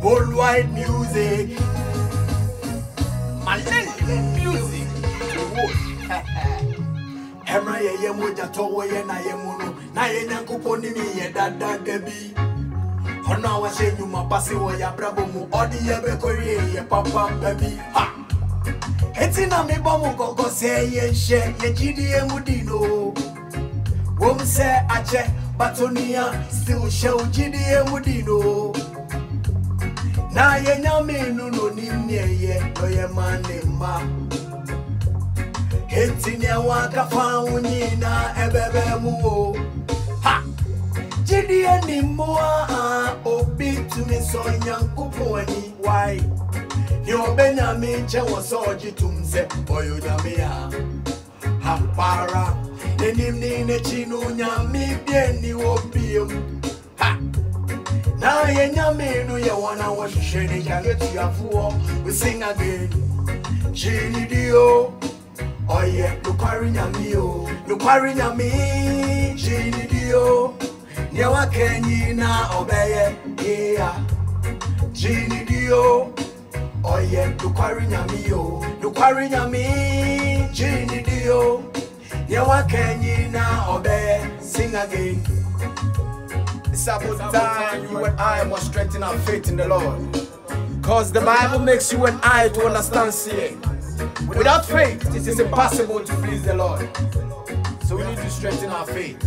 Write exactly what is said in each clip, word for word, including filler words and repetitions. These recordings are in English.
worldwide music. Malele music. Emra ye ye moja towo ye na ye munu na ye nyankopon ni mi ye dada debi. Ona wa se nyuma pase wo ya brabo mu odi ye be korie ye papa baby. Ha. Eti na me bomu gogo se ye she ye jidi e mudino. Wom se ache batonia still show jidi e mudino. Na ye nyame nu no nimne ye no ye mane ma. Eti ne waka fa unyina ebebe mu. Ha. Jidi e ni moa obi to me so nyankopo ani why. Ni obenya me che wo so jitum se oyo nyame a. Hampara enim ni ne chinu nyame bie ni obiem. Ha. Na ye nyame no ye wana wo hwehwe ne jagetu afo we sing again. Jini dio oye lukwari nyame o lukwari nyame jini dio ne wa kenyi na obeye yeah. Jini dio oye lukwari nyame o lukwari nyame jini dio ne wa kenyi na obeye sing again. It's about time you and I must strengthen our faith in the Lord. Because the Bible makes you and I to understand sin. Without faith, it is impossible to please the Lord. So we need to strengthen our faith.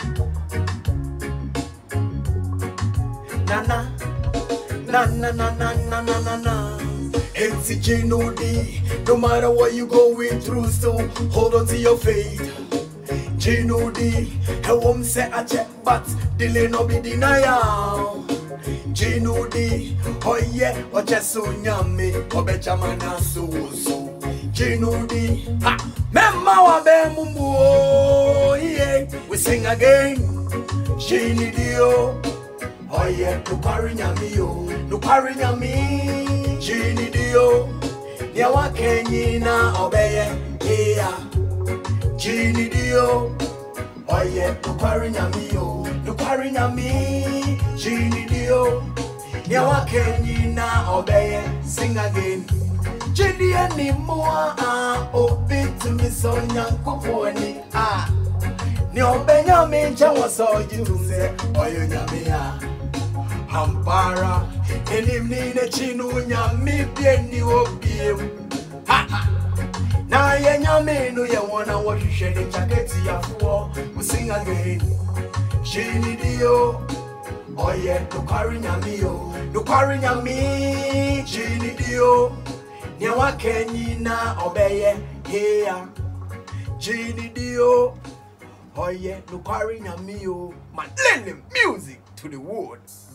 Na na na na na na na na na na. It's Gye No. No matter what you going through, still hold on to your faith. Gye No. He won't say a check, but delay no be denial. Gye No. Oh yeah, oh just so nyame, oh becha mana so so. Gye No. Ha, memma wa be mumbo, yeah. We sing again. Gye No. Oh yeah, no carry nyame yo, no carry nyame. Gye No. Nya wa kenyi na obeye, yeah. Gye No. Oh yeah, no carry nyame yo, no carry nyame. Gye No. Nya wa kenyi na obeye, sing again. Jidi ni moa ah obi to me so nyankopo ni ah. Ni obenya me nche wo so jitu se oyo nyame a. Hampara enim ni ne chinu nyame bie ni obiem. Ha ha. Na ye nyame no ye wona wo hwehwe ne chaketi afo. We sing again. Jini dio. Oh yeah, no carry nyame yo. No carry nyame. Jini dio. Ne wa kenyi na obeye yeah. Jini dio. Oh yeah, no carry nyame yo. Malele music to the words.